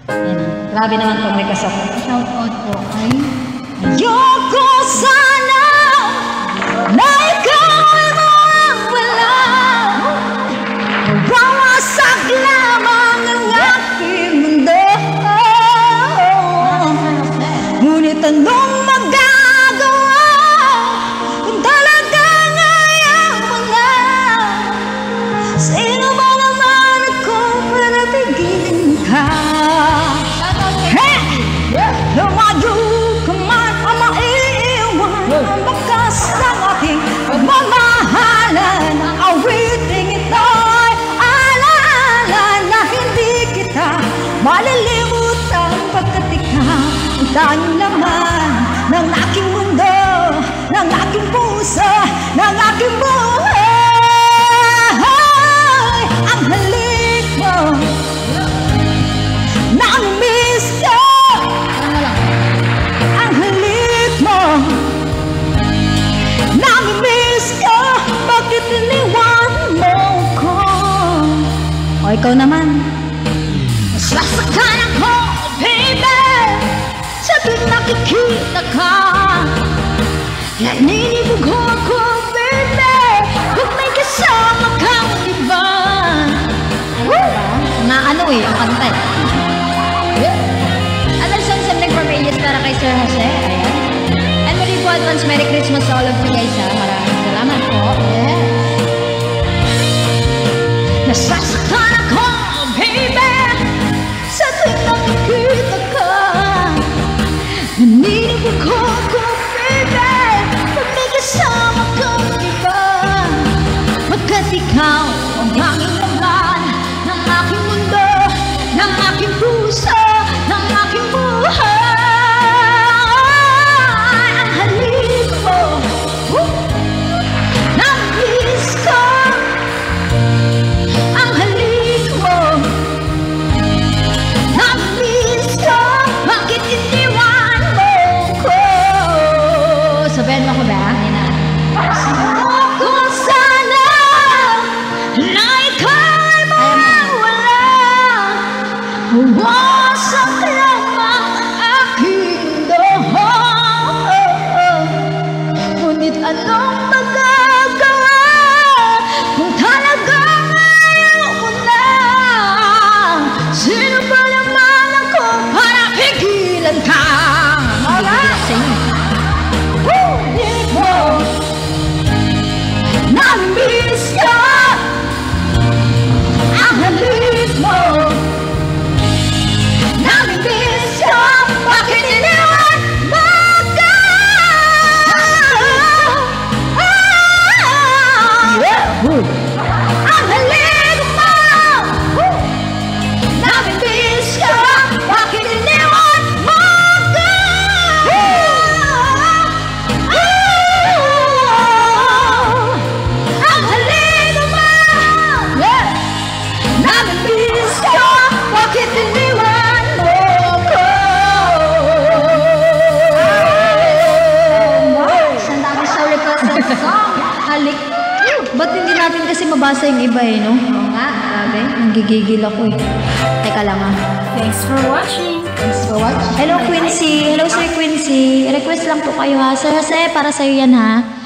Yan. Grabe naman pag may kasok. Shout out po ay Ayoko sana na ikaw ay mawala. Wawasak lamang ang aking mundo. Ngunit anong magagawa kung talagang ayaw mo na? Sino ba naman ako para tigilin ka? Lumayo ka man ang maiiwan ang bakas ng ating pagmamahalan. Awiting ito'y alaala na hindi kita malilimutan, pagkat ikaw ang tanging laman ng aking mundo, ng aking puso, ng aking buhay. Ang halik mo, na-miss ko. Ang halik mo, na-miss ko. Bakit iniwan mo ko? O ikaw naman. Sasaktan ako, baby, sa tuwing nakikita ka. Naninibog ako, baby, kung may kasama kang iba. Na ano eh, ang kanta eh. Another song subject from Reyes para kay Sir Jose. Ayan. And muli po advance Merry Christmas to all of you guys, ha. Maraming salamat po. Yes. Nasasaktan ako, baby, sa tuwing nakikita ka. Naninibog ako, baby, pag may kasama kang iba. Pagkat ikaw ang tanging laman ng aking mundo, ng aking puso, ng aking buhay. Ang halik mo, na-miss ko. Ang halik mo, na-miss ko. Bakit iniwan mo ko? Sabihin mo ko ba? Yan na. Kung sana na ikaw'y mawala, wasak lamang ang aking mundo. Ngunit anong magagawa kung talagang ayaw mo na? Sino ba naman ako para pigilan ka? Halik mo, na-miss ka. Ang halik mo, na-miss ka. Bakit iniwan mo ka? Ang halik mo, na-miss ka. Bakit iniwan mo ka? Ang halik mo, na-miss ka. Bakit iniwan mo ko? Isang dami sa requested song. Halik. Ba't hindi natin kasi mabasa yung iba eh, no? Oo nga, grabe. Nanggigigil ako eh. Teka lang ah. thanks for watching. Thanks for watching. Hello Quincy. Hello Sir Quincy. Request lang po kayo ha. Sir Jose, para sa'yo yan ha.